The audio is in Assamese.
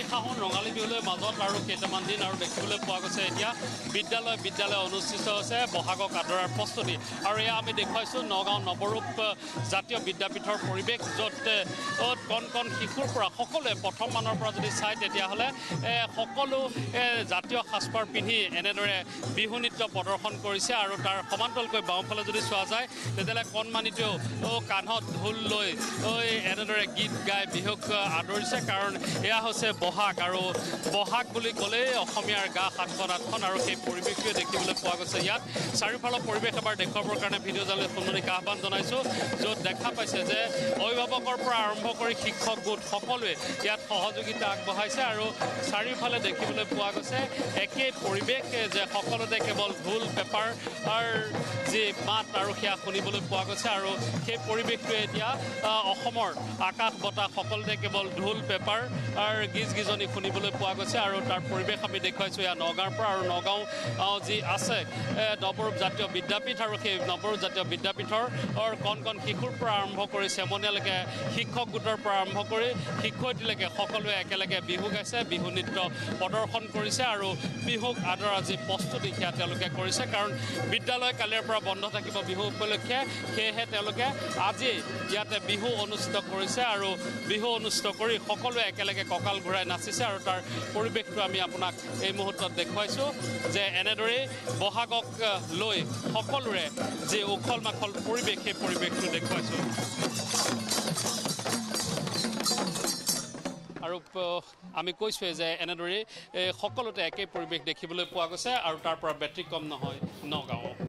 শাহন ৰঙালী বিহুলৈ মাজত আৰু কেইটামান দিন আৰু দেখিবলৈ পোৱা গৈছে এতিয়া বিদ্যালয় অনুষ্ঠিত হৈছে বহাগক আদৰাৰ প্ৰস্তুতি আৰু এয়া আমি দেখুৱাইছোঁ নগাঁও নৱৰূপ জাতীয় বিদ্যাপীঠৰ পৰিৱেশ য'ত কণ শিশুৰ পৰা সকলোৱে প্ৰথম মানৰ পৰা যদি চায় তেতিয়াহ'লে সকলো জাতীয় সাজপাৰ পিন্ধি এনেদৰে বিহু নৃত্য প্ৰদৰ্শন কৰিছে আৰু তাৰ সমান্তৰালকৈ বাওঁফালে যদি চোৱা যায় তেতিয়াহ'লে কণমানিতেও কান্ধত ঢোল লৈ এনেদৰে গীত গাই বিহুক আদৰিছে কাৰণ এয়া হৈছে বহাগ আৰু বহাগ বুলি ক'লেই অসমীয়াৰ গা সাতখন আঠখন আৰু সেই পৰিৱেশটোৱে দেখিবলৈ পোৱা গৈছে ইয়াত চাৰিওফালৰ পৰিৱেশ এবাৰ দেখুৱাবৰ কাৰণে ভিডিঅ' জালে সুন্দৰীক আহ্বান জনাইছোঁ য'ত দেখা পাইছে যে অভিভাৱকৰ পৰা আৰম্ভ কৰি শিক্ষক গোট সকলোৱে ইয়াত সহযোগিতা আগবঢ়াইছে আৰু চাৰিওফালে দেখিবলৈ পোৱা গৈছে একেই পৰিৱেশ যে সকলোতে কেৱল ঢোল পেপাৰ যি মাত আৰু সেয়া শুনিবলৈ পোৱা গৈছে আৰু সেই পৰিৱেশটোৱে এতিয়া অসমৰ আকাশ বতাহ সকলোতে কেৱল ঢোল পেপাৰ গীজ গীজনি শুনিবলৈ পোৱা গৈছে আৰু তাৰ পৰিৱেশ আমি দেখুৱাইছোঁ এয়া নগাঁৱৰ পৰা আৰু নগাঁও যি আছে নৱৰূপ জাতীয় বিদ্যাপীঠ আৰু সেই নৱৰূপ জাতীয় বিদ্যাপীঠৰ কণ শিশুৰ পৰা আৰম্ভ কৰি চেমনীয়ালৈকে শিক্ষক গোটৰ পৰা আৰম্ভ কৰি শিক্ষয়িত্ৰীলৈকে সকলোৱে একেলগে বিহু গাইছে বিহু নৃত্য প্ৰদৰ্শন কৰিছে আৰু বিহুক আদৰা যি প্ৰস্তুতি সেয়া তেওঁলোকে কৰিছে কাৰণ বিদ্যালয় কালিৰ পৰা বন্ধ থাকিব বিহু উপলক্ষে সেয়েহে তেওঁলোকে আজি ইয়াতে বিহু অনুষ্ঠিত কৰিছে আৰু বিহু অনুষ্ঠিত কৰি সকলোৱে একেলগে কঁকাল ঘূৰাই নাচিছে আৰু তাৰ পৰিৱেশটো আমি আপোনাক এই মুহূৰ্তত দেখুৱাইছোঁ যে এনেদৰেই বহাগক লৈ সকলোৰে যি উখল মাখল পৰিৱেশ সেই পৰিৱেশটো দেখুৱাইছোঁ আৰু আমি কৈছোঁৱে যে এনেদৰেই সকলোতে একেই পৰিৱেশ দেখিবলৈ পোৱা গৈছে আৰু তাৰ পৰা ব্যতিক্ৰম নহয় নগাঁও